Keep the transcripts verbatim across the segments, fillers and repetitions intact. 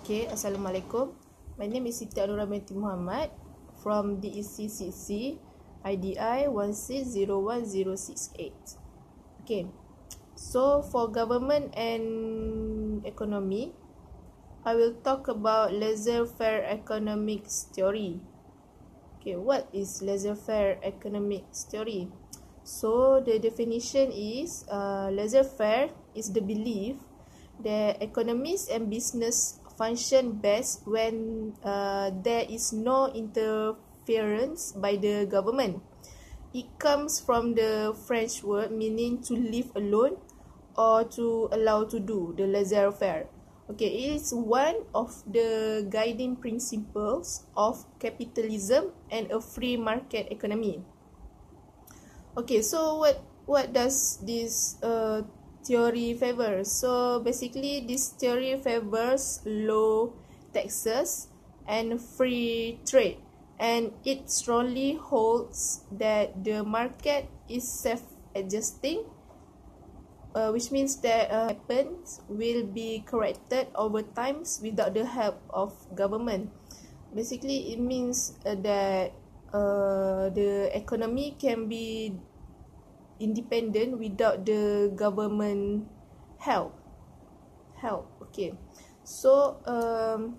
Okay, Assalamualaikum. My name is Siti Anura binti Muhammad from D E C C C I D I one six zero one zero six eight. Okay, so for government and economy, I will talk about laissez-faire economics theory. Okay, what is laissez-faire economics theory? So the definition is uh, laissez-faire is the belief that economists and business function best when uh, there is no interference by the government. It comes from the French word meaning to leave alone or to allow to do, the laissez-faire. Okay, it is one of the guiding principles of capitalism and a free market economy. Okay, so what what does this uh, theory favor? So basically, this theory favors low taxes and free trade, and it strongly holds that the market is self-adjusting, uh, which means that uh, happens will be corrected over time without the help of government. Basically, it means uh, that uh, the economy can be independent without the government help. Help, okay. So, um,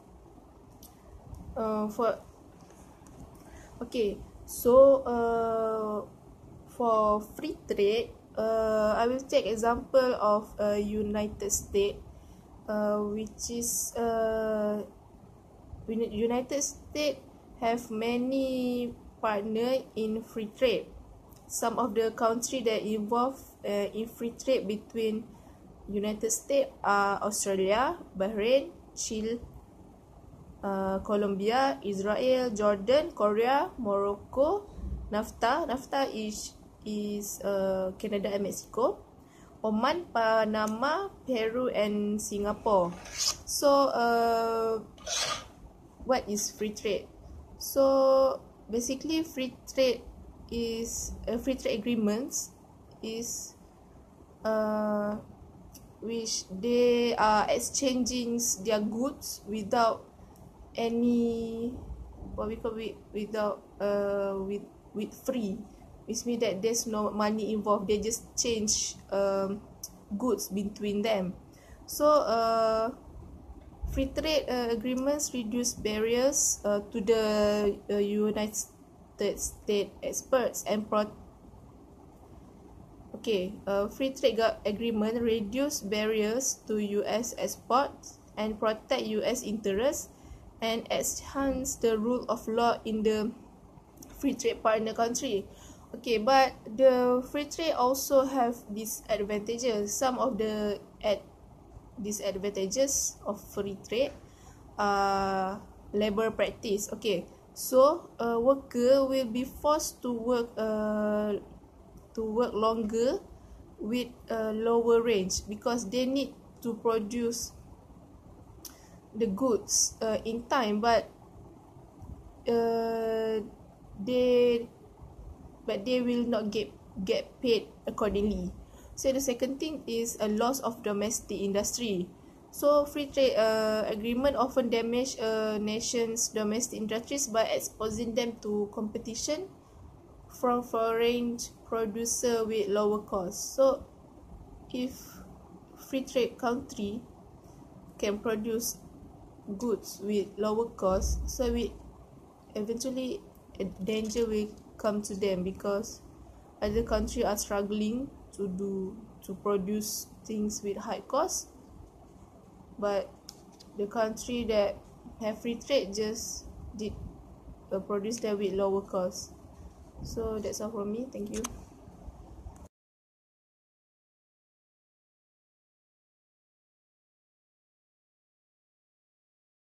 uh, for okay, so uh, for free trade, uh, I will take example of uh, United States, uh, which is uh, United States have many partner in free trade. Some of the countries that involve uh, in free trade between United States are Australia, Bahrain, Chile, uh, Colombia, Israel, Jordan, Korea, Morocco, NAFTA. NAFTA is is uh, Canada and Mexico, Oman, Panama, Peru, and Singapore. So, uh, what is free trade? So basically, free trade is a uh, free trade agreements is uh, which they are exchanging their goods without any what we call it without uh with with free, which means that there's no money involved. They just change um, goods between them. So uh free trade uh, agreements reduce barriers uh, to the uh, United States experts and pro okay uh, free trade agreement reduce barriers to U S exports and protect U S interests and enhance the rule of law in the free trade partner country. Okay, but the free trade also have disadvantages. Some of the ad disadvantages of free trade are labor practice. Okay, so a worker will be forced to work uh, to work longer with a lower range because they need to produce the goods uh, in time, but uh, they but they will not get get paid accordingly. So the second thing is a loss of domestic industry. So free trade uh, agreement often damage a nation's domestic industries by exposing them to competition from foreign producer with lower costs. So if free trade country can produce goods with lower costs, so we eventually a danger will come to them because other countries are struggling to do to produce things with high cost, but the country that have free trade just did uh, produce them with lower cost. So that's all from me. Thank you.